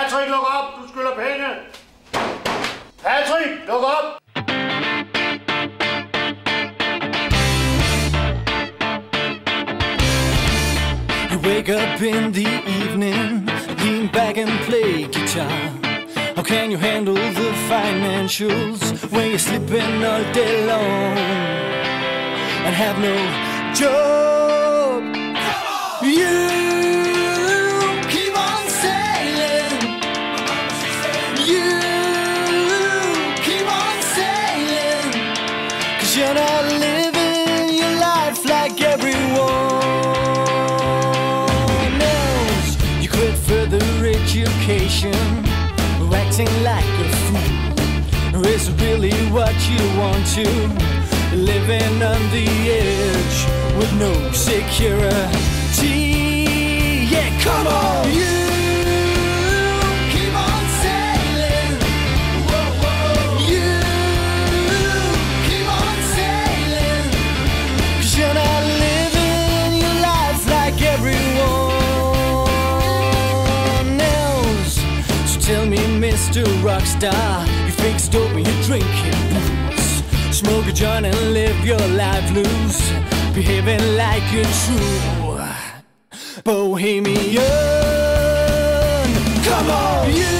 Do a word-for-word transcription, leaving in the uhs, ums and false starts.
Patrick, luk op! Du skylder penge! Patrick, luk op! You wake up in the evening, lean back and play guitar. How can you handle the financials when you're sleeping all day long and have no job? You keep on sailing. You keep on sailing. 'Cause you're not living your life like everyone else. You quit further education, acting like a fool. Is it really what you want to? Living on the edge with no security. Yeah, come on! You keep on sailing. Whoa, whoa. You keep on sailing. 'Cause you're not living your life like everyone else. So tell me, Mister Rockstar, you fake dope when you're drinking booze. Smoke a joint and live your life loose, behaving like a true bohemian. Come on! You